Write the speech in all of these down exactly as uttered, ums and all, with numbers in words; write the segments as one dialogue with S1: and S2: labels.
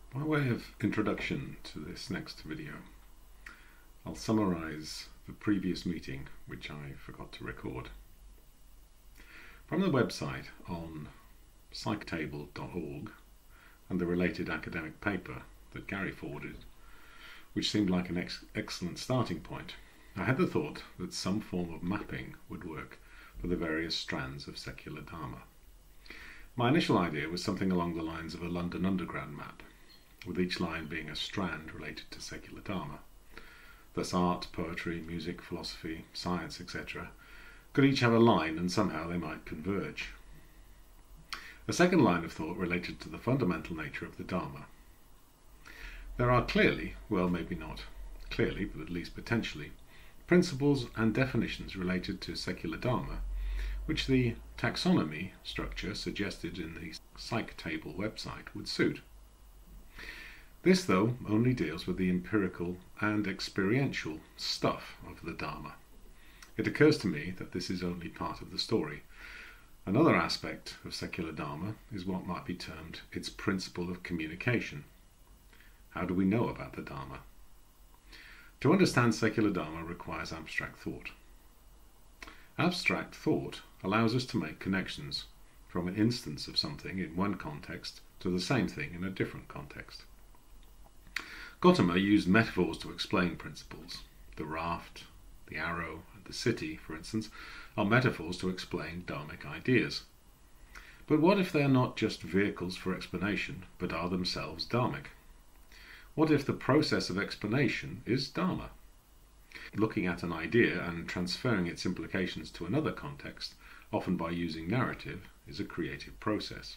S1: By way of introduction to this next video, I'll summarise the previous meeting which I forgot to record. From the website on psych table dot org and the related academic paper that Gary forwarded, which seemed like an ex excellent starting point, I had the thought that some form of mapping would work for the various strands of secular dharma. My initial idea was something along the lines of a London Underground map, with each line being a strand related to secular dharma. Thus art, poetry, music, philosophy, science, et cetera could each have a line, and somehow they might converge. A second line of thought related to the fundamental nature of the Dharma. There are clearly, well maybe not clearly, but at least potentially, principles and definitions related to secular Dharma, which the taxonomy structure suggested in the Psych Table website would suit. This, though, only deals with the empirical and experiential stuff of the Dharma. It occurs to me that this is only part of the story. Another aspect of secular Dharma is what might be termed its principle of communication. How do we know about the Dharma? To understand secular Dharma requires abstract thought. Abstract thought allows us to make connections from an instance of something in one context to the same thing in a different context. Gautama used metaphors to explain principles. The raft, the arrow, and the city, for instance, are metaphors to explain dharmic ideas. But what if they are not just vehicles for explanation, but are themselves dharmic? What if the process of explanation is dharma? Looking at an idea and transferring its implications to another context, often by using narrative, is a creative process.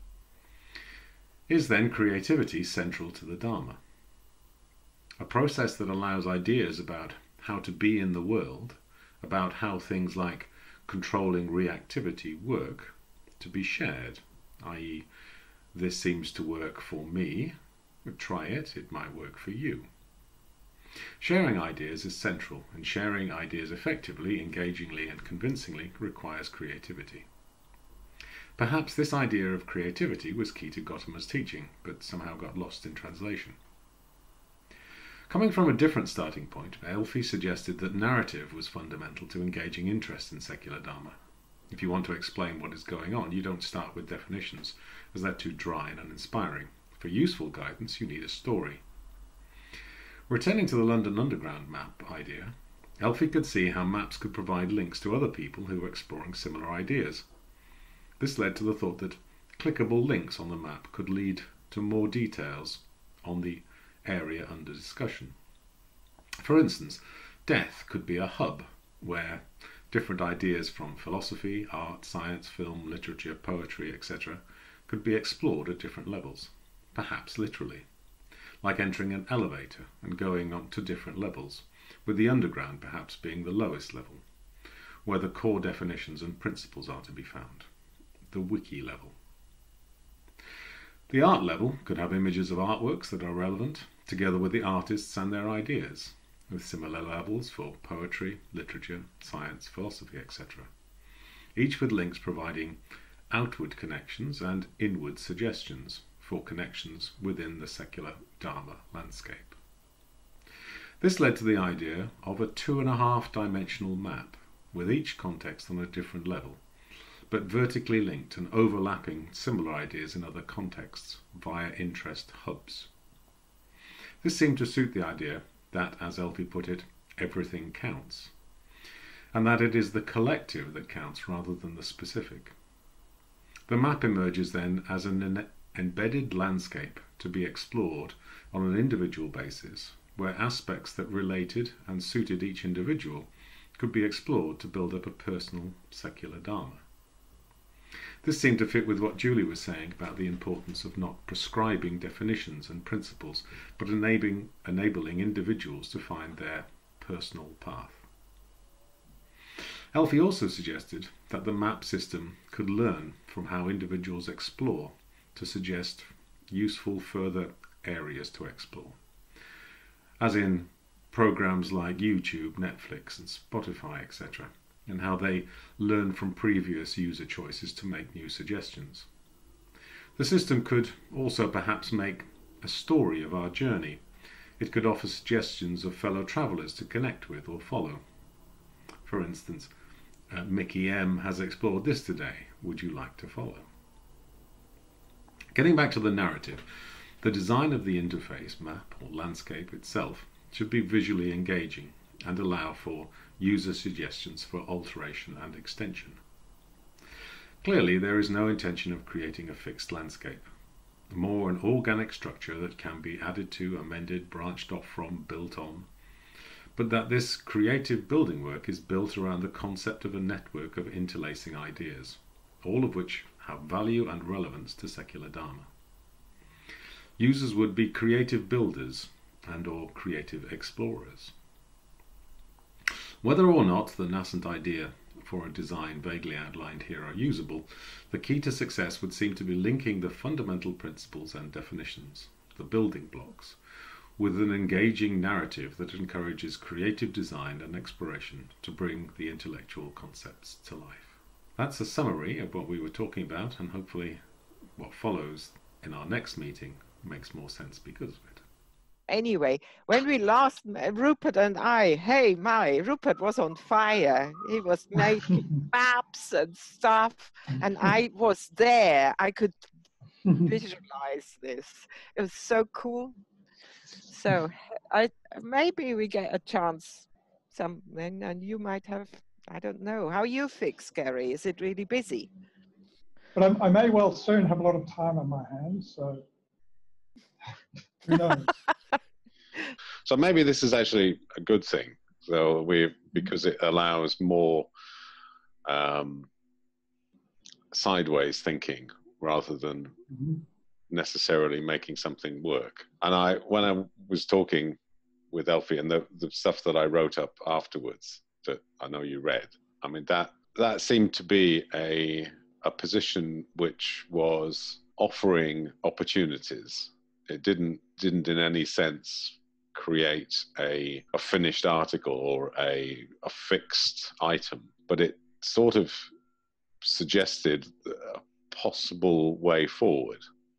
S1: Is then creativity central to the Dharma? A process that allows ideas about how to be in the world, about how things like controlling reactivity work, to be shared, that is, this seems to work for me, but try it, it might work for you. Sharing ideas is central, and sharing ideas effectively, engagingly and convincingly requires creativity. Perhaps this idea of creativity was key to Gautama's teaching, but somehow got lost in translation. Coming from a different starting point, Elfie suggested that narrative was fundamental to engaging interest in secular Dharma. If you want to explain what is going on, you don't start with definitions, as they're too dry and uninspiring. For useful guidance, you need a story. Returning to the London Underground map idea, Elfie could see how maps could provide links to other people who were exploring similar ideas. This led to the thought that clickable links on the map could lead to more details on the area under discussion. For instance, death could be a hub where different ideas from philosophy, art, science, film, literature, poetry, et cetera could be explored at different levels, perhaps literally, like entering an elevator and going on to different levels, with the underground perhaps being the lowest level, where the core definitions and principles are to be found, the wiki level. The art level could have images of artworks that are relevant, together with the artists and their ideas, with similar levels for poetry, literature, science, philosophy, et cetera. Each with links providing outward connections and inward suggestions for connections within the secular Dharma landscape. This led to the idea of a two and a half dimensional map, with each context on a different level, but vertically linked and overlapping similar ideas in other contexts via interest hubs. This seemed to suit the idea that, as Elfie put it, everything counts, and that it is the collective that counts rather than the specific. The map emerges then as an embedded landscape to be explored on an individual basis, where aspects that related and suited each individual could be explored to build up a personal secular Dharma. This seemed to fit with what Julie was saying about the importance of not prescribing definitions and principles, but enabling, enabling individuals to find their personal path. Elfie also suggested that the map system could learn from how individuals explore to suggest useful further areas to explore, as in programs like YouTube, Netflix and Spotify, et cetera, and how they learn from previous user choices to make new suggestions. The system could also perhaps make a story of our journey. It could offer suggestions of fellow travellers to connect with or follow. For instance, uh, Mickey M has explored this today. Would you like to follow? Getting back to the narrative, the design of the interface, map or landscape itself should be visually engaging and allow for user suggestions for alteration and extension. Clearly, there is no intention of creating a fixed landscape, more an organic structure that can be added to, amended, branched off from, built on, but that this creative building work is built around the concept of a network of interlacing ideas, all of which have value and relevance to secular Dharma. Users would be creative builders and or creative explorers. Whether or not the nascent idea for a design vaguely outlined here are usable, the key to success would seem to be linking the fundamental principles and definitions, the building blocks, with an engaging narrative that encourages creative design and exploration to bring the intellectual concepts to life. That's a summary of what we were talking about, and hopefully what follows in our next meeting makes more sense because of it.
S2: Anyway, when we last met, Rupert and I, hey, my, Rupert was on fire. He was making maps and stuff, and I was there. I could visualize this. It was so cool. So I maybe we get a chance something, and you might have, I don't know. How you fix, Gary? Is it really busy?
S3: But I, I may well soon have a lot of time on my hands, so who knows?
S4: So maybe this is actually a good thing, so we because it allows more um, sideways thinking rather than mm-hmm. necessarily making something work. And I, when I was talking with Elfie and the, the stuff that I wrote up afterwards that I know you read, I mean that that seemed to be a a position which was offering opportunities. It didn't didn't in any sense create a, a finished article or a, a fixed item, but it sort of suggested a possible way forward.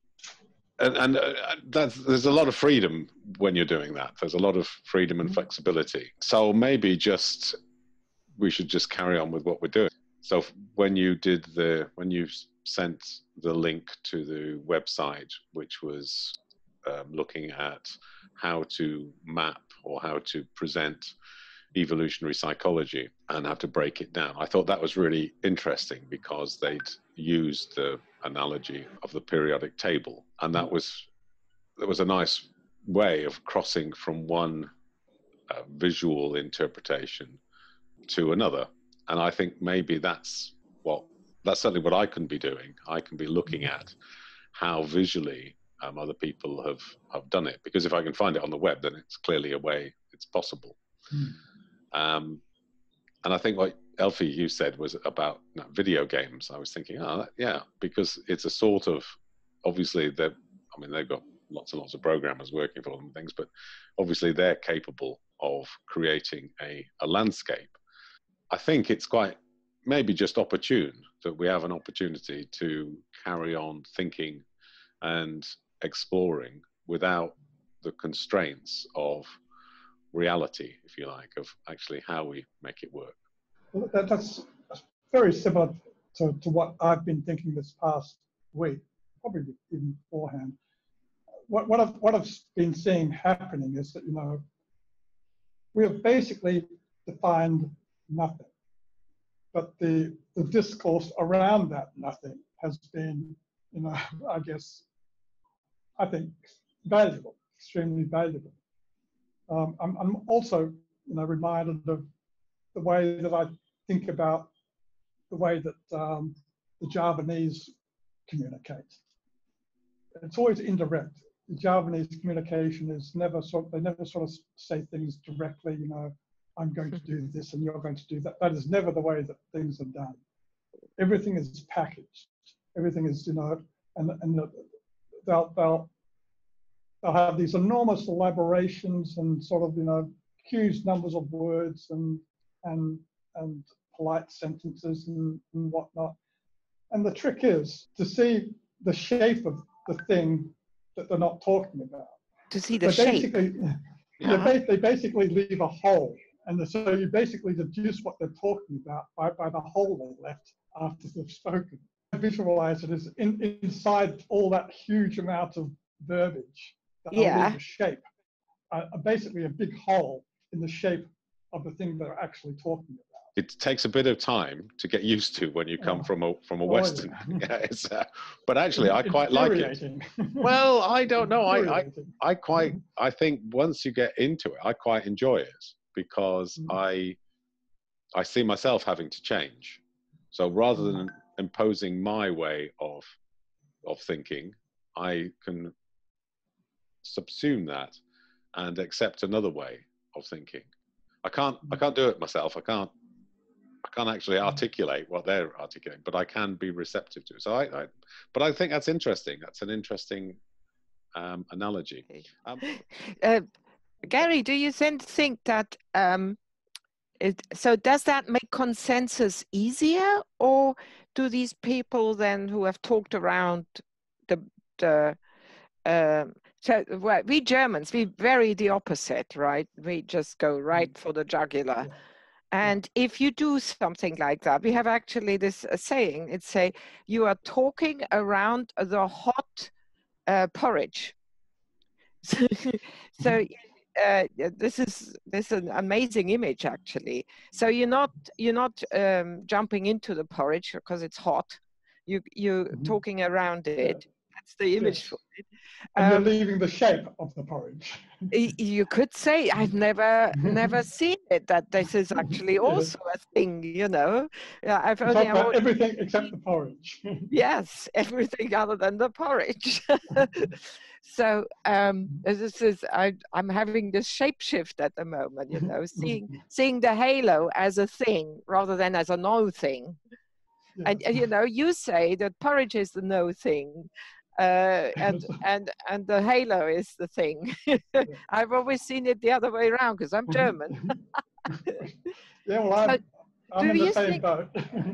S4: And, and uh, that's, there's a lot of freedom when you're doing that. There's a lot of freedom and flexibility. So maybe just we should just carry on with what we're doing. So when you did the when you sent the link to the website, which was um, looking at how to map or how to present evolutionary psychology and how to break it down, I thought that was really interesting because they'd used the analogy of the periodic table, and that was that was a nice way of crossing from one uh, visual interpretation to another. And I think maybe that's what that's certainly what I can be doing. I can be looking at how visually um, other people have have done it, because if I can find it on the web, then it's clearly a way it's possible. Mm. Um, and I think what Elfie you said was about you know, video games. I was thinking, oh that, yeah, because it's a sort of obviously they I mean they've got lots and lots of programmers working for them and things, but obviously they're capable of creating a, a landscape. I think it's quite maybe just opportune that we have an opportunity to carry on thinking and exploring without the constraints of reality, if you like, of actually how we make it work.
S3: Well, that, that's very similar to, to what I've been thinking this past week, probably even beforehand. What, what, I've, what I've been seeing happening is that, you know, we have basically defined nothing, but the, the discourse around that nothing has been, you know, I guess, I think, valuable, extremely valuable. Um, I'm, I'm also, you know, reminded of the way that I think about the way that um, the Javanese communicate. It's always indirect. The Javanese communication is never sort. They never sort of say things directly. You know, I'm going to do this and you're going to do that. That is never the way that things are done. Everything is packaged. Everything is, you know, and and they'll they'll they'll have these enormous elaborations and sort of, you know, huge numbers of words and and and polite sentences and, and whatnot. And the trick is to see the shape of the thing that they're not talking about.
S2: To see the
S3: They
S2: shape.
S3: basically,
S2: Uh-huh.
S3: they, they basically leave a hole, and so you basically deduce what they're talking about by, by the hole they left after they've spoken. I visualize it as in, inside all that huge amount of verbiage that
S2: Yeah.
S3: leave a shape, uh, basically a big hole in the shape of the thing they're actually talking about.
S4: It takes a bit of time to get used to when you come
S3: Oh.
S4: from a from a
S3: Oh,
S4: Western.
S3: yeah.
S4: Yeah, it's, uh, but actually, I quite like it.
S3: Infuriating.
S4: Well, I don't know. I, I
S3: Infuriating.
S4: I quite I think once you get into it, I quite enjoy it because
S3: Mm.
S4: I I see myself having to change. So rather than imposing my way of of thinking, I can subsume that and accept another way of thinking. I can't I can't do it myself. I can't I can't actually articulate what they're articulating, but I can be receptive to it. So I, I but I think that's interesting. That's an interesting um, analogy. Um,
S2: uh, Gary, do you then think that um, it, so does that make consensus easier, or do these people then who have talked around the the um, so well, we Germans, we very the opposite, right? We just go right for the jugular.
S3: Yeah.
S2: And if you do something like that, we have actually this uh, saying, it's say, you are talking around the hot uh, porridge. So, so uh, this is this is an amazing image, actually. So you're not you're not um, jumping into the porridge because it's hot. You you're
S3: Mhm.
S2: talking around it.
S3: Yeah.
S2: That's the image
S3: Yes.
S2: for it.
S3: And
S2: Um,
S3: you're leaving the shape of the porridge.
S2: y- you could say I've never never seen it, that this is actually also a thing, you know. Yeah, I've
S3: You
S2: only
S3: talk
S2: I've
S3: about
S2: only
S3: everything except the porridge.
S2: yes, everything other than the porridge. So um, this is I, I'm having this shape shift at the moment, you know, seeing seeing the halo as a thing rather than as a no thing.
S3: Yeah.
S2: And, and you know, you say that porridge is the no thing, uh, and and and the halo is the thing. I've always seen it the other way around because I'm German.
S3: Yeah, well, I'm,
S2: So
S3: I'm
S2: do
S3: in the
S2: you
S3: same
S2: think?
S3: boat.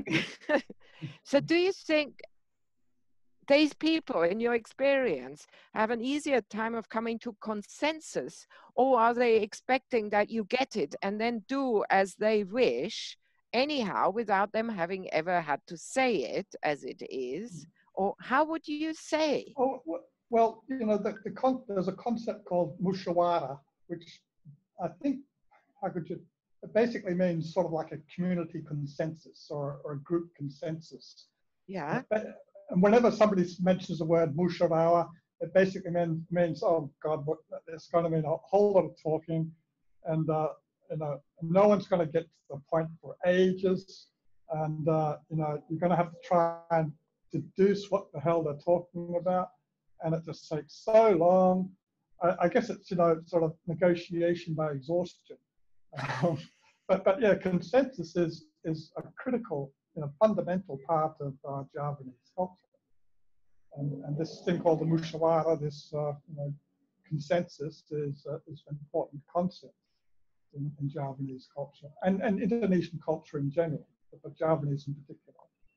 S2: So do you think these people, in your experience, have an easier time of coming to consensus, or are they expecting that you get it and then do as they wish anyhow without them having ever had to say it as it is? Or how would you say?
S3: Oh, well, you know, the, the con there's a concept called mushawara, which I think, how could you, it basically means sort of like a community consensus or, or a group consensus.
S2: Yeah.
S3: And whenever somebody mentions the word mushawara, it basically mean, means, oh God, what, it's going to mean a whole lot of talking, and uh, you know, no one's going to get to the point for ages, and uh, you know, you're going to have to try and deduce what the hell they're talking about, and it just takes so long. I, I guess it's, you know, sort of negotiation by exhaustion. Um, but but yeah, consensus is is a critical, you know, fundamental part of uh, Javanese culture. And, and this thing called the mushawara, this uh, you know, consensus, is uh, is an important concept in, in Javanese culture and, and Indonesian culture in general, but Javanese in particular.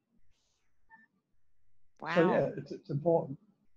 S2: Wow.
S3: So yeah, it's it's important.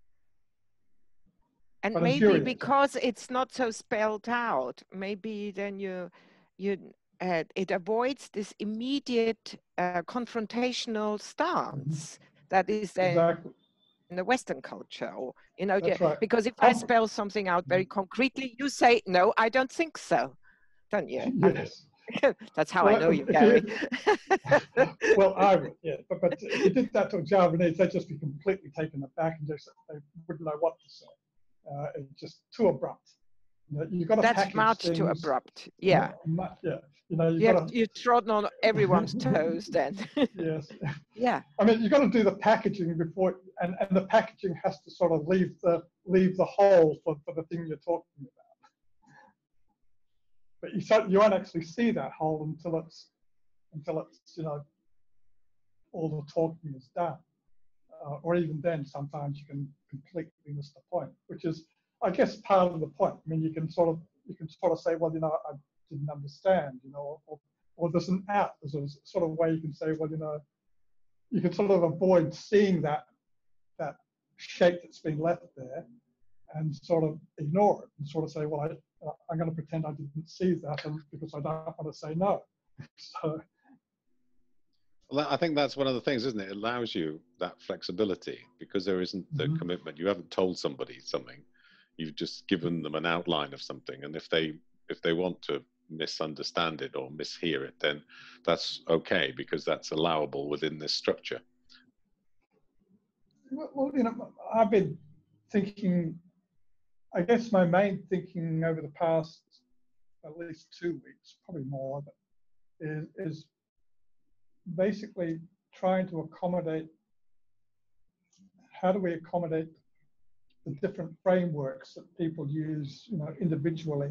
S2: And
S3: but
S2: maybe because it's not so spelled out, maybe then you you uh, it avoids this immediate uh, confrontational stance mm-hmm. that is then
S3: exactly.
S2: in the Western culture, or you know,
S3: That's
S2: yeah,
S3: right.
S2: because if I spell something out very concretely, you say no, I don't think so, don't you?
S3: Yes.
S2: That's how
S3: well,
S2: I know you,
S3: you,
S2: Gary.
S3: Well, I would, yeah, but, but if you did that to a Javanese, they'd just be completely taken aback and just they wouldn't know what to say. Uh, it's just too abrupt. You know, you've got to
S2: That's
S3: package
S2: much
S3: things,
S2: too abrupt. Yeah.
S3: Uh, yeah. You know, you've
S2: you
S3: got
S2: have,
S3: to.
S2: You've trodden on everyone's toes then.
S3: Yes.
S2: Yeah.
S3: I mean, you've got to do the packaging before, and, and the packaging has to sort of leave the leave the hole for, for the thing you're talking about. But you you won't actually see that hole until it's until it's you know all the talking is done. Uh, or even then, sometimes you can completely miss the point, which is, I guess, part of the point. I mean, you can sort of you can sort of say, well, you know, I didn't understand, you know, or, or there's an out. There's a sort of way you can say, well, you know, you can sort of avoid seeing that that shape that's been left there, and sort of ignore it and sort of say, well, I, uh, I'm going to pretend I didn't see that, and because I don't want to say no. So,
S4: well, I think that's one of the things, isn't it? It allows you that flexibility because there isn't the
S3: mm-hmm.
S4: commitment. You haven't told somebody something. You've just given them an outline of something, and if they if they want to misunderstand it or mishear it, then that's okay because that's allowable within this structure.
S3: Well, you know, I've been thinking, I guess my main thinking over the past at least two weeks, probably more, but is, is basically trying to accommodate, how do we accommodate the different frameworks that people use, you know, individually,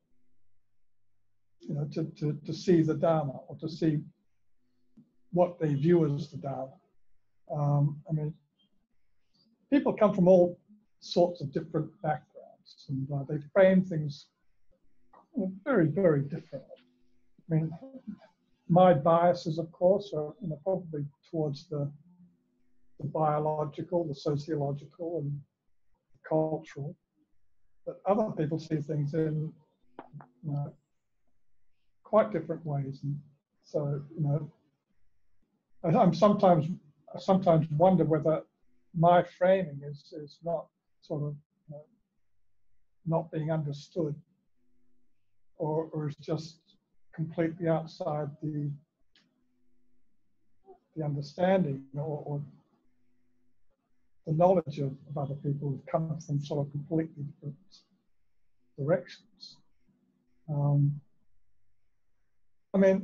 S3: you know, to, to, to see the Dharma or to see what they view as the Dharma. Um, I mean, people come from all sorts of different backgrounds, and uh, they frame things very, very differently. I mean, my biases, of course, are, you know, probably towards the, the biological, the sociological, and the cultural. But other people see things in, you know, quite different ways, and so, you know, I, I'm sometimes I sometimes wonder whether my framing is is not sort of, you know, not being understood, or or is just completely outside the the understanding or, or the knowledge of, of other people who've come from sort of completely different directions. Um, I mean,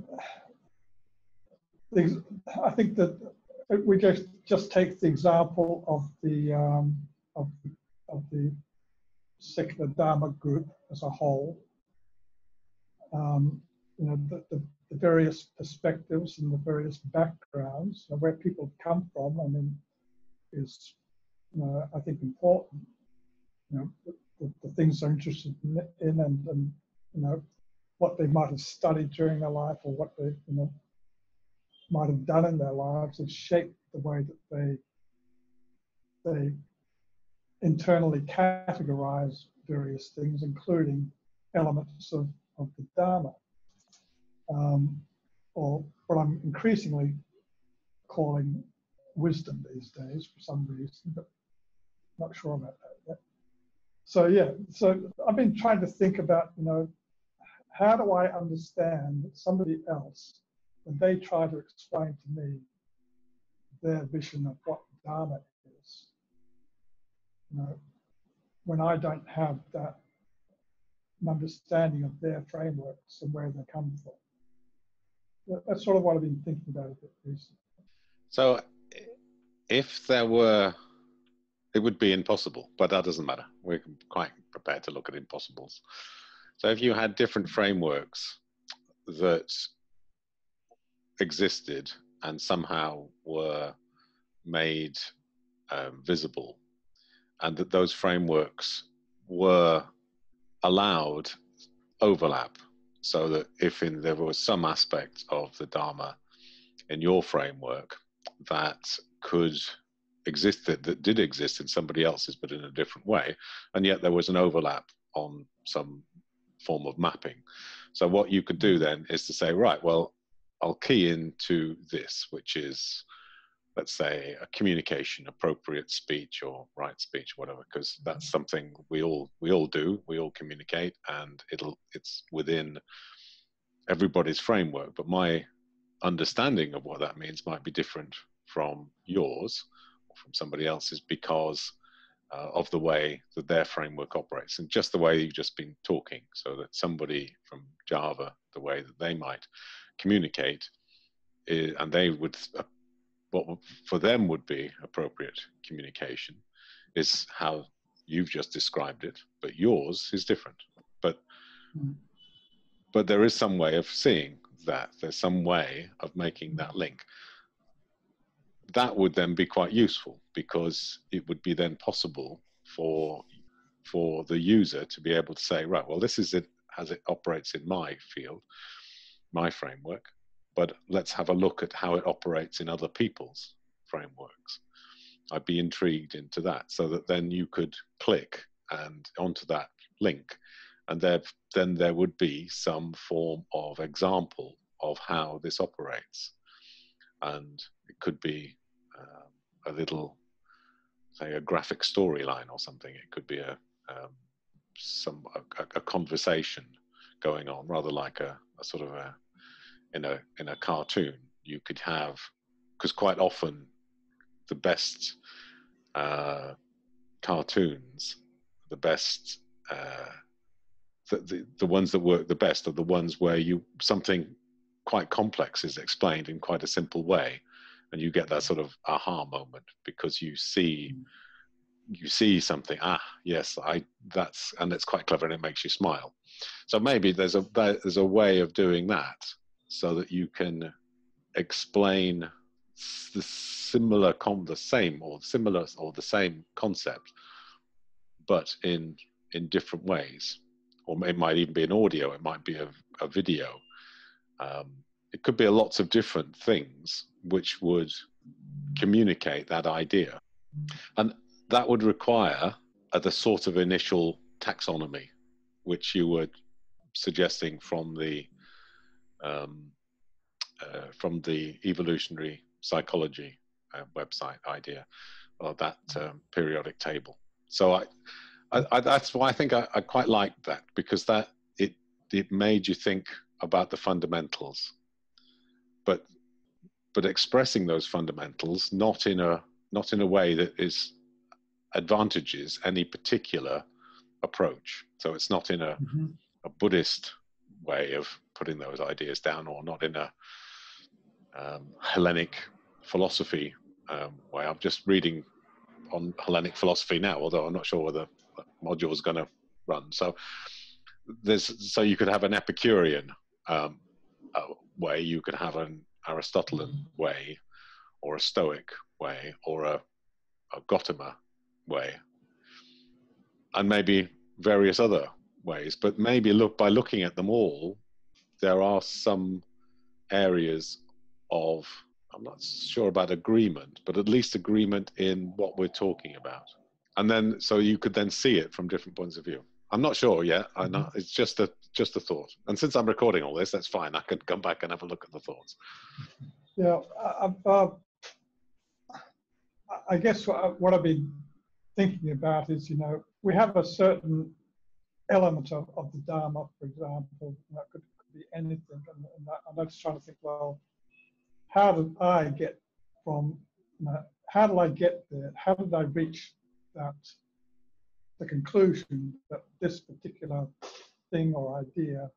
S3: the, I think that we just just take the example of the um, of of the secular Dharma group as a whole. Um, you know, the, the, the various perspectives and the various backgrounds, you know, where people come from. I mean, is, you know, I think important. You know, the, the, the things they're interested in, in and, and you know, what they might have studied during their life or what they, you know, might have done in their lives has shaped the way that they they internally categorize various things, including elements of, of the Dharma, um, or what I'm increasingly calling wisdom these days for some reason, but not sure about that yet. So yeah, so I've been trying to think about, you know, how do I understand somebody else when they try to explain to me their vision of what Dharma is, you know, when I don't have that understanding of their frameworks and where they come from. That's sort of what I've been thinking about a bit recently.
S4: So if there were, it would be impossible, but that doesn't matter. We're quite prepared to look at impossibles. So if you had different frameworks that existed and somehow were made um, visible, and that those frameworks were allowed overlap, so that if in, there was some aspect of the Dharma in your framework that could exist, that, that did exist in somebody else's but in a different way, and yet there was an overlap on some form of mapping. So what you could do then is to say, right, well, I'll key into this, which is, let's say, a communication, appropriate speech or right speech, whatever, because that's something we all we all do. We all communicate, and it'll it's within everybody's framework. But my understanding of what that means might be different from yours or from somebody else's because uh, of the way that their framework operates, and just the way you've just been talking. So that somebody from Java, the way that they might communicate, is, and they would. Uh, what for them would be appropriate communication is how you've just described it, but yours is different. But mm. but there is some way of seeing that. There's some way of making that link. That would then be quite useful because it would be then possible for for the user to be able to say, right, well, this is it as it operates in my field, my framework. But let's have a look at how it operates in other people's frameworks. I'd be intrigued into that, so that then you could click and onto that link, and there, then there would be some form of example of how this operates. And it could be um, a little, say, a graphic storyline or something. It could be a um, some a, a conversation going on, rather like a, a sort of a in a in a cartoon. You could have, because quite often the best uh, cartoons, the best uh, the, the the ones that work the best are the ones where you something quite complex is explained in quite a simple way, and you get that sort of aha moment because you see you see something, ah yes, I that's and it's quite clever and it makes you smile. So maybe there's a there's a way of doing that so that you can explain the similar con the same or similar or the same concept, but in in different ways. Or it might even be an audio, it might be a, a video. Um, it could be a lots of different things which would communicate that idea. And that would require uh, the sort of initial taxonomy which you were suggesting from the um, uh, from the evolutionary psychology uh, website idea, or that um, periodic table. So I, I, I, that's why I think I, I quite liked that, because that it it made you think about the fundamentals, but but expressing those fundamentals not in a not in a way that is advantages any particular approach. So it's not in a, mm-hmm. a Buddhist way of putting those ideas down, or not in a um, Hellenic philosophy um, way. I'm just reading on Hellenic philosophy now, although I'm not sure whether the module is going to run. So there's so you could have an Epicurean um, uh, way, you could have an Aristotelian way, or a Stoic way, or a, a Gautama way, and maybe various other ways. But maybe look by looking at them all, there are some areas of, I'm not sure about agreement, but at least agreement in what we're talking about. And then, so you could then see it from different points of view. I'm not sure yet. I know it's just a just a thought. And since I'm recording all this, that's fine. I could come back and have a look at the thoughts.
S3: Yeah, I, uh, I guess what, what I've been thinking about is, you know, we have a certain element of, of the Dharma, for example, that could, could be anything. And, and I'm just trying to think, well, how did I get from, you know, how did I get there? How did I reach that, the conclusion that this particular thing or idea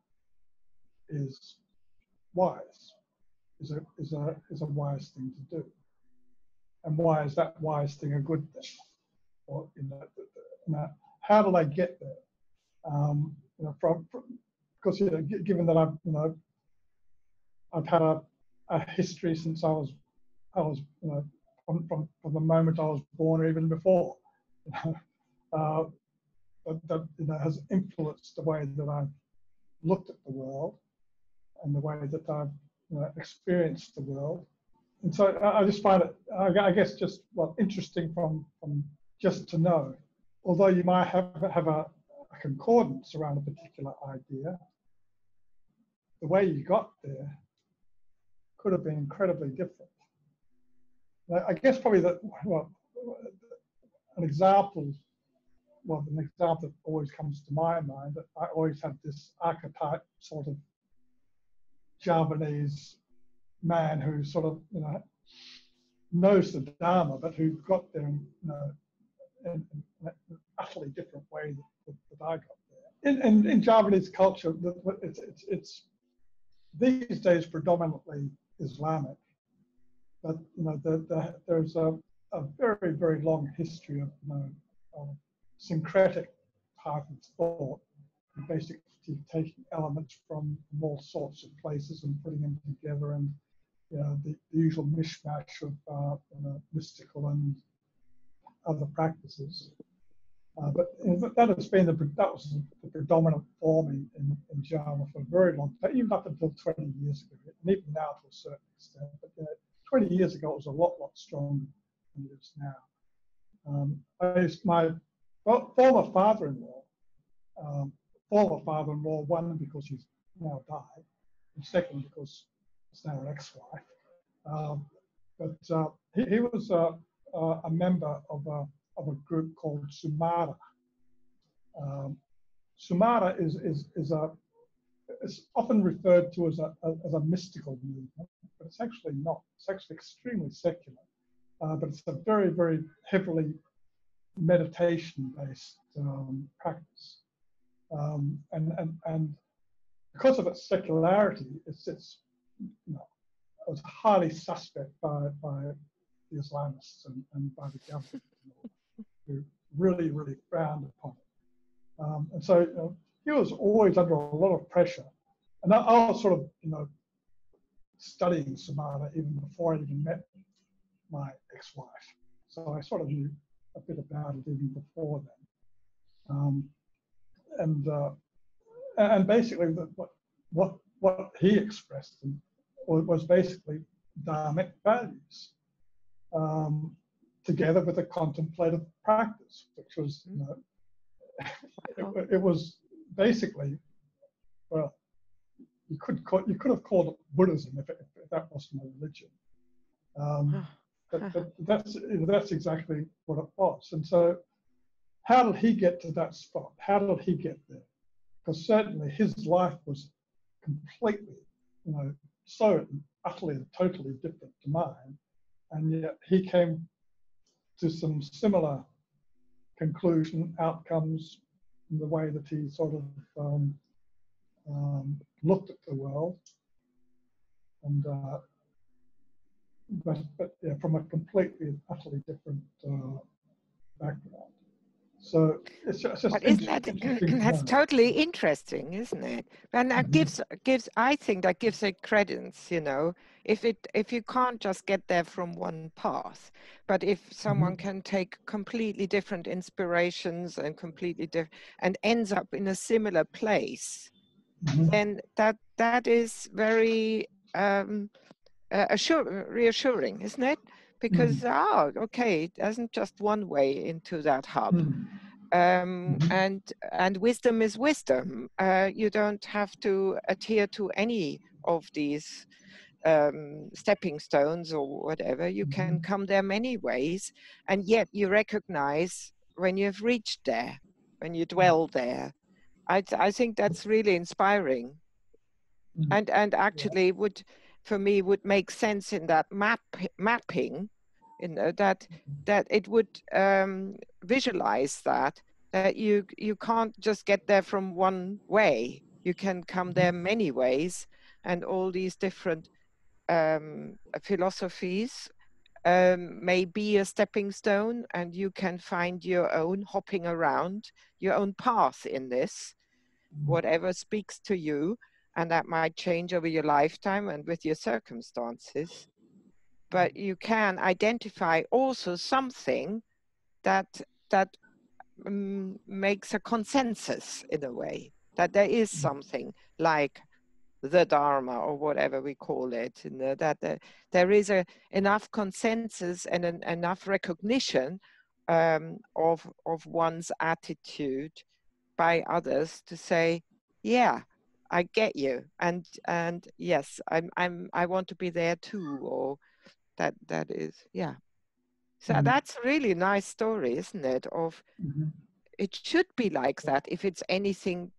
S3: is wise, is a, is a, is a wise thing to do? And why is that wise thing a good thing? Or, you know, you know, how did I get there? Um, you know, from, from because you know, given that I've you know, I've had a, a history since I was I was you know from, from from the moment I was born, or even before, you know, uh, that, that you know has influenced the way that I've looked at the world and the way that I've you know, experienced the world. And so I just find it, I guess, just well interesting from from just to know, although you might have have a, a concordance around a particular idea, the way you got there could have been incredibly different. I guess probably that well, an example, well, an example that always comes to my mind. That I always have this archetype sort of Javanese man who sort of you know knows the Dharma, but who got there in, you know, in, in an utterly different way that, that I got there. In, in, in Javanese culture, it's, it's, it's these days predominantly Islamic, but you know the, the, there's a, a very very long history of, you know, of syncretic type of thought, basically taking elements from all sorts of places and putting them together, and you know, the, the usual mishmash of uh, you know, mystical and other practices. Uh, but you know, that has been the that was the predominant form in, in, in Java for a very long time, even up until twenty years ago, and even now to a certain extent. But you know, twenty years ago it was a lot lot stronger than it is now. Um, I used, my well, former father-in-law, um, former father-in-law, one because he's now died, and second because it's now an ex-wife. Um, but uh, he, he was uh, uh, a member of a, of a group called Sumara. Um, Sumara is, is, is a, it's often referred to as a, a, as a mystical movement, but it's actually not. It's actually extremely secular, uh, but it's a very, very heavily meditation-based um, practice. Um, and, and, and because of its secularity, it's, it's you know, it was highly suspect by, by the Islamists and, and by the government, who really, really frowned upon it. Um, and so you know, he was always under a lot of pressure. And I, I was sort of, you know, studying Samana even before I even met my ex-wife. So I sort of knew a bit about it even before then. Um, and uh, and basically the, what what what he expressed was basically dharmic values, um, together with a contemplative practice, which was, you know, it, it was basically, well, you could call, you could have called it Buddhism if, it, if that wasn't a religion. Um, but, but that's that's exactly what it was. And so, how did he get to that spot? How did he get there? Because certainly his life was completely, you know, so utterly and totally different to mine, and yet he came to some similar conclusion, outcomes, in the way that he sort of um, um, looked at the world, and uh, but, but yeah, from a completely and utterly different uh, background. So it's just, it's just
S2: But isn't
S3: inter-
S2: that
S3: interesting to
S2: that's
S3: know.
S2: totally interesting, isn't it? And that
S3: Mhm.
S2: gives gives I think that gives it credence, you know. If it if you can't just get there from one path, but if someone can take completely different inspirations and completely different and ends up in a similar place,
S3: Mhm.
S2: then that that is very um, uh, assure, reassuring, isn't it? Because oh, okay, it isn't just one way into that hub.
S3: Mhm.
S2: Um,
S3: Mhm.
S2: and and wisdom is wisdom. Uh, you don't have to adhere to any of these um, stepping stones or whatever. You can
S3: Mhm.
S2: come there many ways, and yet you recognize when you've reached there, when you dwell there. I th- I think that's really inspiring,
S3: Mhm.
S2: and and
S3: Yeah.
S2: actually would for me would make sense in that map mapping, you know, that that it would um, visualize that that you you can't just get there from one way. You can come there many ways, and all these different um, philosophies um, may be a stepping stone, and you can find your own hopping around, your own path in this, whatever speaks to you, and that might change over your lifetime and with your circumstances. But you can identify also something that that um, makes a consensus in a way, that there is something like the dharma or whatever we call it, you know, that there, there is a enough consensus and an, enough recognition um, of of one's attitude by others to say, yeah, I get you, and and yes, I'm I'm I want to be there too, or that that is, yeah. So
S3: Mhm.
S2: that's a really nice story, isn't it? Of
S3: Mhm.
S2: it should be like that if it's anything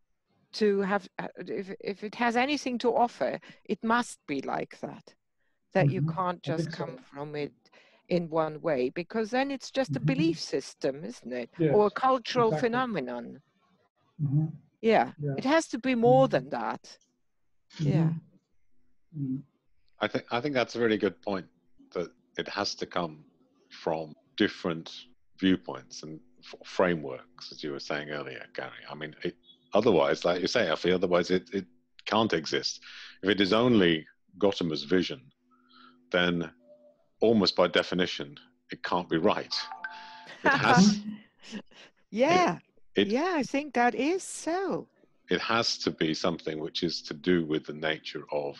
S2: to have, uh, if if it has anything to offer, it must be like that. That you
S3: Mhm.
S2: can't
S3: I
S2: just
S3: think so.
S2: come from it in one way, because then it's just a
S3: Mhm.
S2: belief system, isn't it?
S3: Yes,
S2: Or a cultural
S3: exactly.
S2: phenomenon.
S3: Mhm.
S2: Yeah,
S3: Yeah.
S2: it has to be more
S3: Mhm.
S2: than that.
S3: Mhm.
S2: Yeah.
S3: Mhm.
S4: I think I think that's a really good point, that it has to come from different viewpoints and f- frameworks, as you were saying earlier, Gary. I mean, it, otherwise, like you say, I feel otherwise it, it can't exist. If it is only Gotama's vision, then almost by definition, it can't be right. It has
S2: Yeah.
S4: it, it
S2: Yeah, I think that is so.
S4: it has to be something which is to do with the nature of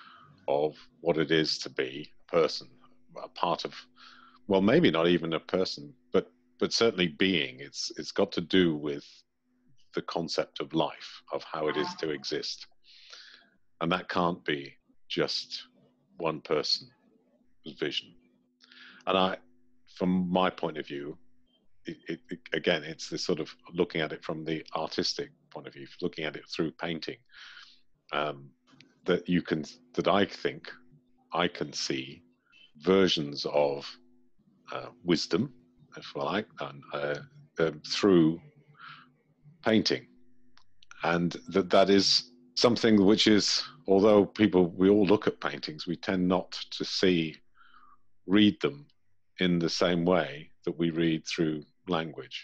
S4: of what it is to be a person, a part of, well, maybe not even a person, but but certainly being. It's it's got to do with the concept of life, of how it is to exist, and that can't be just one person's vision. And I, from my point of view, it, it, it, again, it's this sort of looking at it from the artistic point of view, looking at it through painting. Um, that you can, that I think I can see versions of uh, wisdom, if I like, and, uh, um, through painting, and that that is something which is, although people, we all look at paintings, we tend not to see, read them in the same way that we read through language.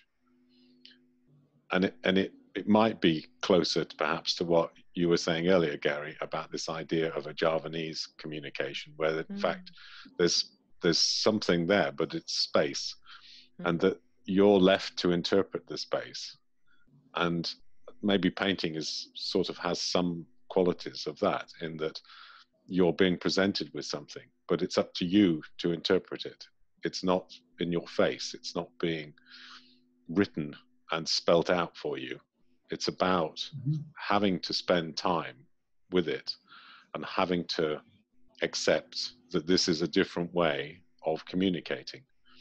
S4: And it, and it, it might be closer to, perhaps, to what you were saying earlier, Gary, about this idea of a Javanese communication, where in mm. fact there's there's something there, but it's space, mm. and that you're left to interpret the space. And maybe painting is sort of has some qualities of that, in that you're being presented with something, but it's up to you to interpret it. It's not in your face. It's not being written and spelt out for you. It's about mm-hmm. having to spend time with it and having to accept that this is a different way of communicating,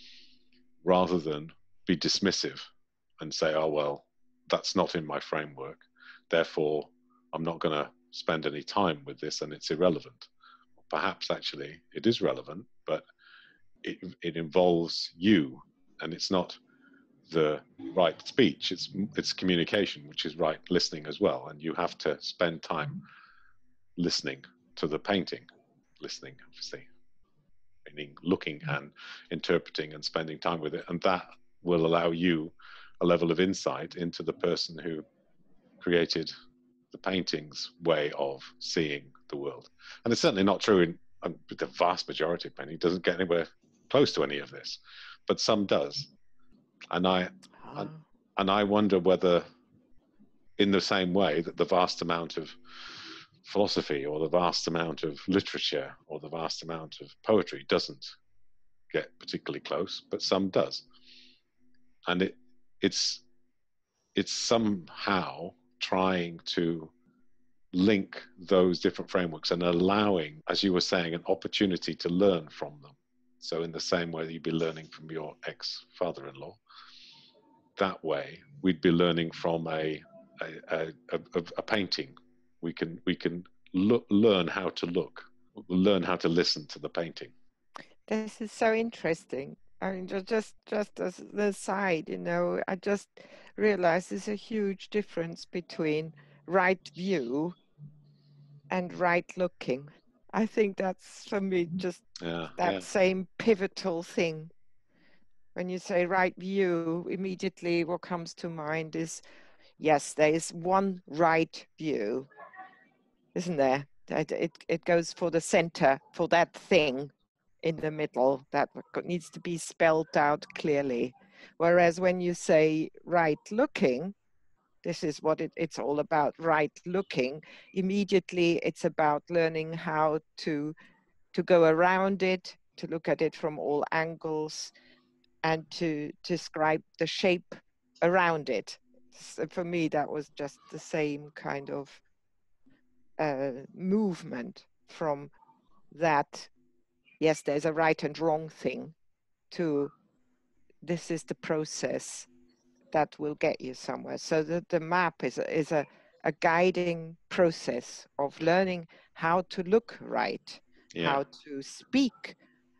S4: rather than be dismissive and say, oh, well, that's not in my framework, therefore I'm not going to spend any time with this and it's irrelevant. Perhaps actually it is relevant, but it, it involves you, and it's not the right speech, it's it's communication, which is right listening as well, and you have to spend time listening to the painting, listening obviously meaning looking and interpreting and spending time with it, and that will allow you a level of insight into the person who created the painting's way of seeing the world. And it's certainly not true in um, the vast majority of painting. It doesn't get anywhere close to any of this, but some does. And I, oh. and, and I wonder whether, in the same way that the vast amount of philosophy or the vast amount of literature or the vast amount of poetry doesn't get particularly close, but some does. And it, it's, it's somehow trying to link those different frameworks and allowing, as you were saying, an opportunity to learn from them. So in the same way that you'd be learning from your ex-father-in-law, that way we'd be learning from a a, a, a, a painting. We can we can look, learn how to look, learn how to listen to the painting.
S2: This is so interesting. I mean, just just as the side, you know, I just realized there's a huge difference between right view and right looking. I think that's, for me, just
S4: yeah,
S2: that
S4: yeah.
S2: same pivotal thing. When you say right view, immediately what comes to mind is, yes, there is one right view, isn't there? It, it, it goes for the center, for that thing in the middle that needs to be spelled out clearly. Whereas when you say right looking, this is what it, it's all about, right looking, immediately it's about learning how to, to go around it, to look at it from all angles, and to describe the shape around it. So for me, that was just the same kind of uh, movement from that, yes, there's a right and wrong thing, to this is the process that will get you somewhere. So the, the map is, a, is a, a guiding process of learning how to look right, yeah. how to speak,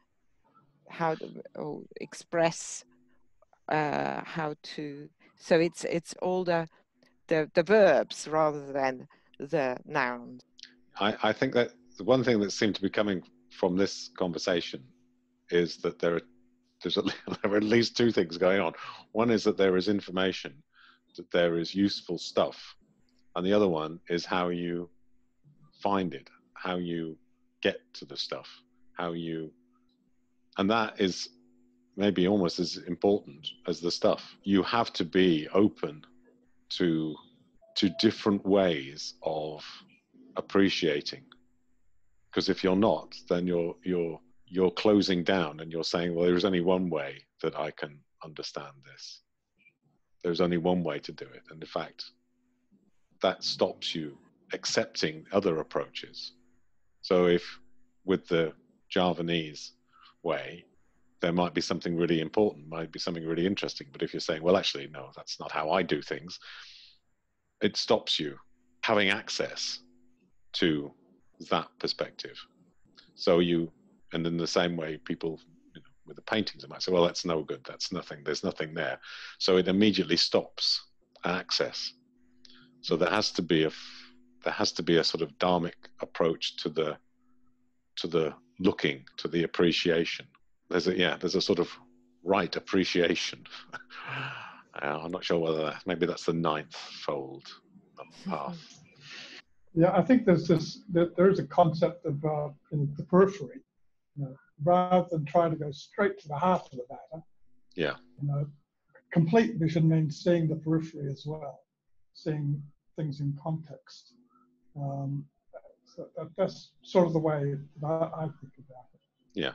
S2: how to oh, express, uh, how to, so it's it's all the, the, the verbs rather than the nouns.
S4: I, I think that the one thing that seemed to be coming from this conversation is that there are There's at, there are at least two things going on. One is that there is information, that there is useful stuff. And the other one is how you find it, how you get to the stuff, how you, and that is maybe almost as important as the stuff. You have to be open to, to different ways of appreciating. Because if you're not, then you're, you're, you're closing down and you're saying, well, there's only one way that I can understand this. There's only one way to do it. And in fact, that stops you accepting other approaches. So if with the Javanese way, there might be something really important, might be something really interesting. But if you're saying, well, actually, no, that's not how I do things, it stops you having access to that perspective. So you, and in the same way, people, you know, with the paintings, they might say, well, that's no good, that's nothing, there's nothing there. So it immediately stops access. So there has to be a, there has to be a sort of dharmic approach to the, to the looking, to the appreciation. There's a, yeah, there's a sort of right appreciation. uh, I'm not sure whether that, maybe that's the ninth fold of the path.
S3: Yeah, I think there's this, there, there is a concept of uh, in the periphery, you know, rather than trying to go straight to the heart of the matter.
S4: Yeah.
S3: You know, complete vision means seeing the periphery as well, seeing things in context. Um, so that, that's sort of the way that I, I think about it.
S4: Yeah.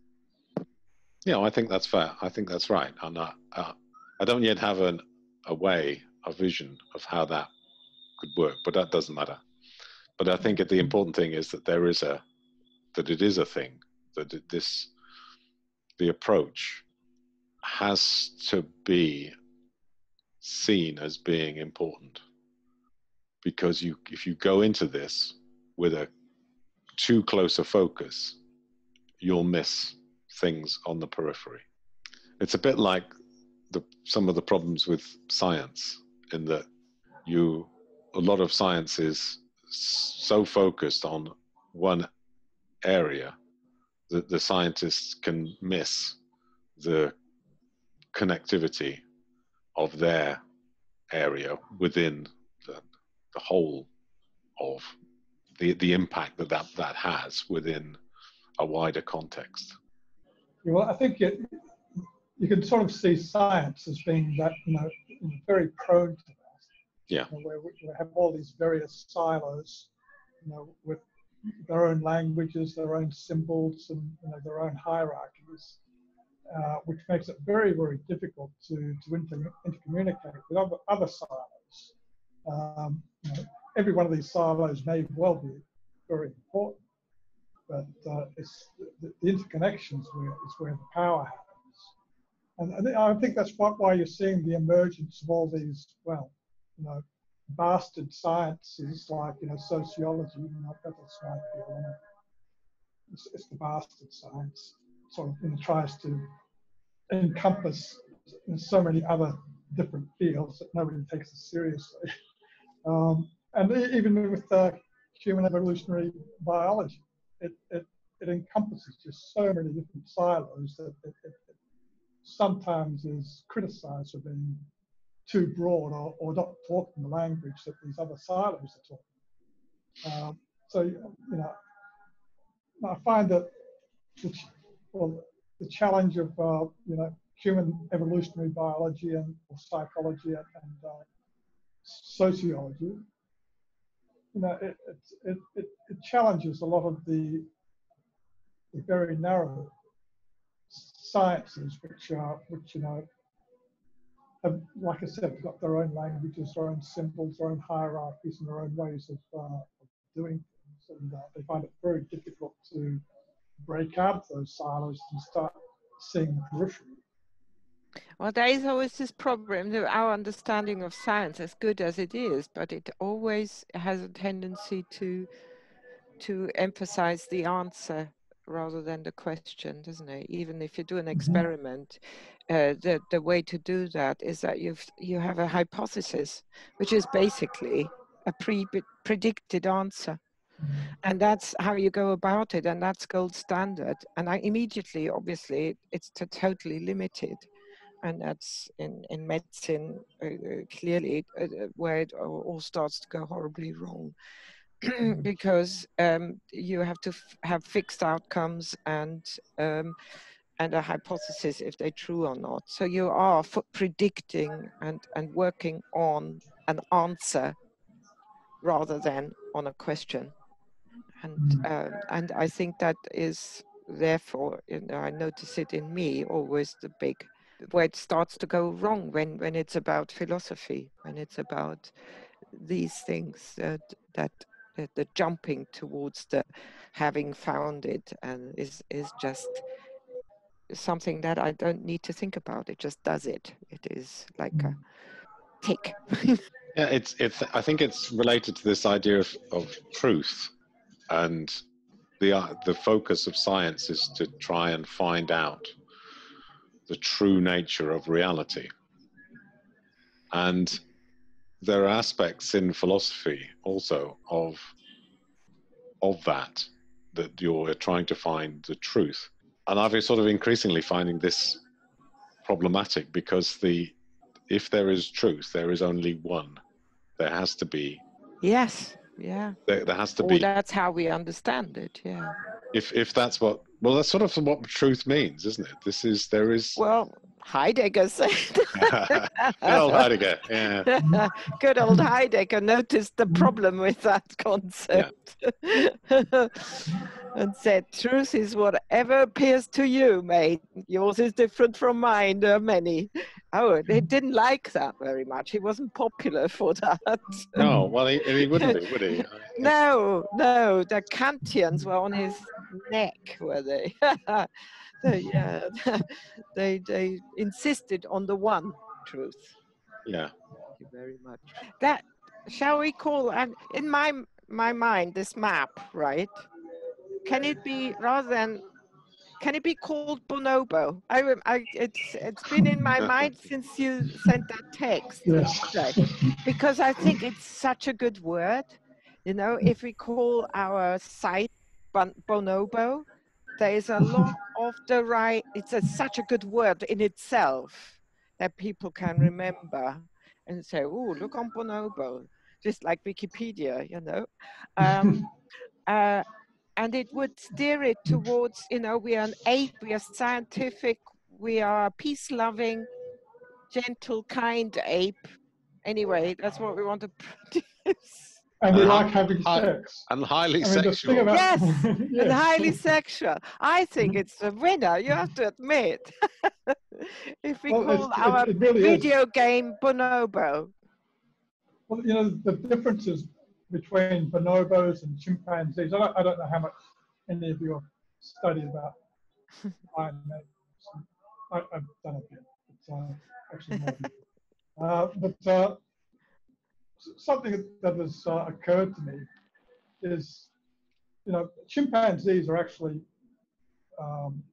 S4: Yeah, I think that's fair. I think that's right. And I, uh, I don't yet have an, a way, a vision of how that could work, but that doesn't matter. But I think the important thing is that there is a, that it is a thing, that it, this, the approach has to be seen as being important. Because you, if you go into this with a too close a focus, you'll miss things on the periphery. It's a bit like the, some of the problems with science, in that you, a lot of science is so focused on one area that the scientists can miss the connectivity of their area within the, the whole of the, the impact that, that that has within a wider context.
S3: Yeah, well, I think it, you can sort of see science as being that, you know, very prone to that.
S4: Yeah.
S3: You know, where we, we have all these various silos, you know, with their own languages, their own symbols, and, you know, their own hierarchies, uh, which makes it very, very difficult to, to inter intercommunicate with other, other silos. Um, you know, every one of these silos may well be very important, but uh, it's the, the interconnections where is where the power happens. And, and I think that's what, why you're seeing the emergence of all these, well, you know, bastard sciences like, you know, sociology. You know, that's might be one of, it's, it's the bastard science. Sort of, you know, tries to encompass, you know, so many other different fields that nobody takes it seriously. Um, and even with uh, human evolutionary biology, it, it, it encompasses just so many different silos that it, it, it sometimes is criticized for being too broad, or, or not talking the language that these other silos are talking. Um, so, you know, I find that the, well, the challenge of, uh, you know, human evolutionary biology and or psychology and, and uh, sociology, you know, it, it, it, it challenges a lot of the, the very narrow sciences, which are, which, you know, have, like I said, got their own languages, their own symbols, their own hierarchies, and their own ways of, uh, of doing things. And uh, they find it very difficult to break out of those silos and start seeing the periphery.
S2: Well, there is always this problem that our understanding of science, as good as it is, but it always has a tendency to to emphasize the answer rather than the question, doesn't it? Even if you do an experiment, uh, the the way to do that is that you've you have a hypothesis, which is basically a pre predicted answer. And that's how you go about it, and that's gold standard. And I immediately, obviously, it's to totally limited. And that's in, in medicine, uh, clearly, uh, where it all starts to go horribly wrong. Because um, you have to f have fixed outcomes and um, and a hypothesis if they're true or not. So you are f predicting and, and working on an answer rather than on a question. And, uh, and I think that is, therefore, you know, I notice it in me, always the big where it starts to go wrong when, when it's about philosophy, when it's about these things uh, that, that the jumping towards the having found it and is is just something that I don't need to think about. It just does it. It is like a tick.
S4: Yeah, it's it's. I think it's related to this idea of, of truth, and the uh, the focus of science is to try and find out the true nature of reality. And there are aspects in philosophy also of of that that you're trying to find the truth. And I've been sort of increasingly finding this problematic because the if there is truth, there is only one. There has to be.
S2: Yes. Yeah.
S4: There, there has to
S2: Or
S4: be.
S2: that's how we understand it. Yeah.
S4: If if that's what well, that's sort of what truth means, isn't it? This is there is.
S2: Well, Heidegger said.
S4: Good old Heidegger. Yeah.
S2: Good old Heidegger noticed the problem with that concept. Yeah. And said, truth is whatever appears to you, mate. Yours is different from mine. There are many. Oh, he didn't like that very much. He wasn't popular for that.
S4: No, well, he, he wouldn't be, would he?
S2: No, no. The Kantians were on his neck, were they? they, yeah, they, they insisted on the one truth.
S4: Yeah.
S2: Thank you very much. That, shall we call, and in my, my mind, this map, right? Can it be, rather than, can it be called bonobo? I, I, it's, it's been in my mind since you sent that text
S3: Yes.
S2: yesterday, because I think it's such a good word. You know, if we call our site bon bonobo, there is a lot of the right, it's a, such a good word in itself that people can remember and say, oh, look on bonobo, just like Wikipedia, you know. Um, uh, and it would steer it towards, you know, we are an ape, we are scientific, we are peace-loving, gentle, kind ape. Anyway, that's what we want to produce.
S3: And we like having sex.
S4: And highly
S3: I mean,
S4: sexual.
S3: About,
S2: yes,
S3: yes,
S2: and highly sexual. I think it's a winner, you have to admit. If we
S3: well,
S2: call
S3: it's,
S2: our
S3: it, it really
S2: video
S3: is.
S2: game bonobo.
S3: Well, you know, the differences between bonobos and chimpanzees, I don't, I don't know how much any of you have studied about primates. I, I've done a bit, but uh, actually more than uh, but uh, something that has uh, occurred to me is, you know, chimpanzees are actually um,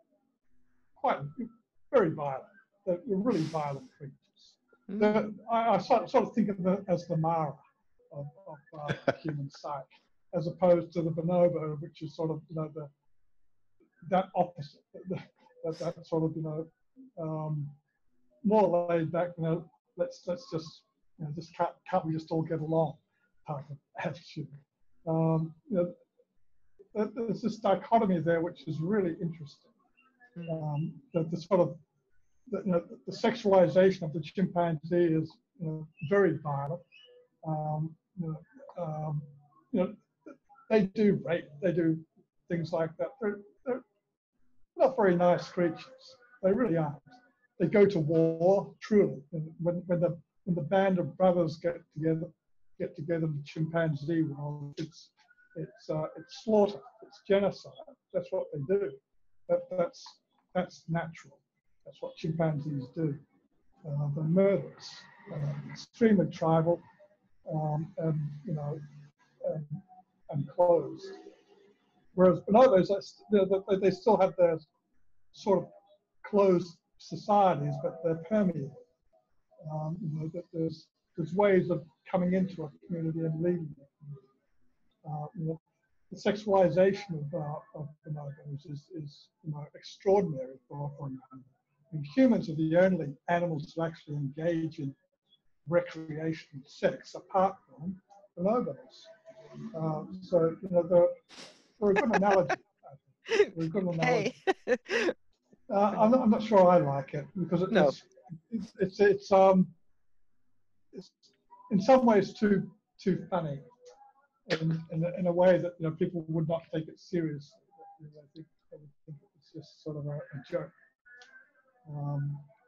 S3: quite very violent. They're really violent creatures. Mm. I, I sort, sort of think of them as the Mara of, of uh, human psyche, as opposed to the bonobo, which is sort of, you know, the that opposite, that, that sort of, you know, um, more laid back, you know, let's let's just, you know, just can't, can't we just all get along type of attitude. Um, you know, there's this dichotomy there which is really interesting. Um, the, the sort of the, you know, the sexualization of the chimpanzee is, you know, very violent. Um, you know, um, you know, they do rape, they do things like that. They're, they're not very nice creatures. They really aren't. They go to war, truly. And when, when the when the band of brothers get together, get together in the chimpanzee world, it's it's uh, it's slaughter, it's genocide. That's what they do. That that's that's natural. That's what chimpanzees do. Uh, they're murderers, uh, extremely tribal, um, and you know, and, and closed. Whereas bonobos, they, they still have their sort of closed societies, but they're permeable. Um, you know, that there's there's ways of coming into a community and leaving it. Uh, you know, the sexualization of, uh, of bonobos is, is you know, extraordinary for, for an animal. I mean, humans are the only animals to actually engage in recreational sex apart from bonobos. Uh, so, you know, they're, they're a good analogy. I think. They're a good analogy.
S2: Hey.
S3: Uh, I'm, not, I'm not sure I like it because it,
S2: no.
S3: it's, it's it's it's um it's in some ways too too funny, in in a, in a way that, you know, people would not take it seriously. You know, I think, I would think it's just sort of a, a joke. Um,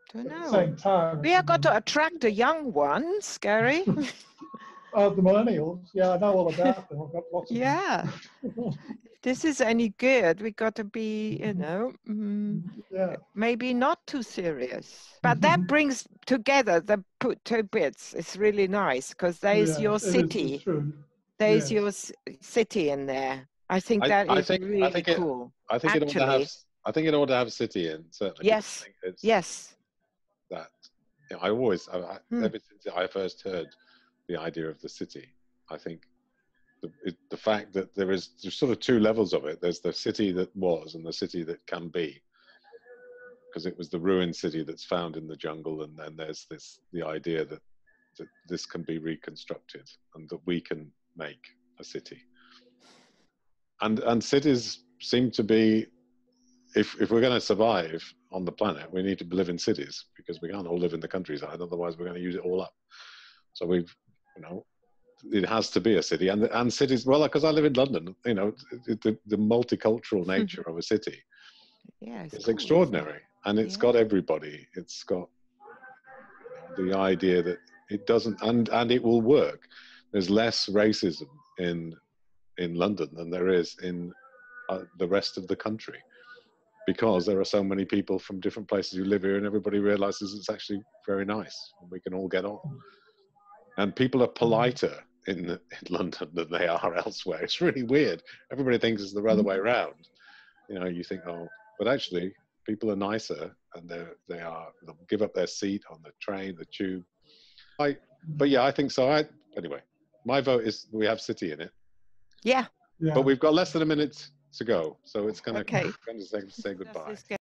S2: Don't
S3: at the
S2: know.
S3: same time.
S2: We have got to attract the young ones, Gary.
S3: Uh, the millennials, yeah, I know all about them. I've got lots of
S2: Yeah.
S3: them.
S2: If this is any good, we got to be, you know, mm,
S3: Yeah.
S2: maybe not too serious. But that brings together the pu- two bits. It's really nice because there is
S3: Yeah,
S2: your
S3: it is,
S2: city.
S3: it's true.
S2: There is
S3: Yes.
S2: your s- city in there. I think
S4: I,
S2: that
S4: I
S2: is
S4: think
S2: really
S4: I think it
S2: cool.
S4: I think it ought to
S2: Actually,
S4: have I think it ought to have city in certainly. because
S2: yes,
S4: I think it's
S2: yes.
S4: that you know, I always I, I,
S2: Hmm.
S4: ever since I first heard the idea of the city, I think the it, the fact that there is there's sort of two levels of it. There's the city that was and the city that can be, because it was the ruined city that's found in the jungle, and then there's this the idea that that this can be reconstructed and that we can make a city. And and cities seem to be, if if we're going to survive on the planet, we need to live in cities because we can't all live in the countryside. Otherwise, we're going to use it all up. So we've, you know, it has to be a city, and and cities. Well, because I live in London, you know, the the multicultural nature of a city
S2: Yeah, it's
S4: is
S2: cool,
S4: extraordinary, and it's
S2: Yeah.
S4: got everybody. It's got the idea that it doesn't, and and it will work. There's less racism in in London than there is in uh, the rest of the country, because there are so many people from different places who live here, and everybody realizes it's actually very nice and we can all get on. And people are politer in, in London than they are elsewhere. It's really weird. Everybody thinks it's the other way around. You know, you think, oh, but actually people are nicer, and they they are, they'll give up their seat on the train, the tube. I, but yeah, I think so. I, anyway, my vote is we have city in it.
S2: Yeah.
S3: Yeah.
S4: But we've got less than a minute to go, so it's going to
S2: Okay.
S4: say, say
S2: Does
S4: goodbye.
S2: this get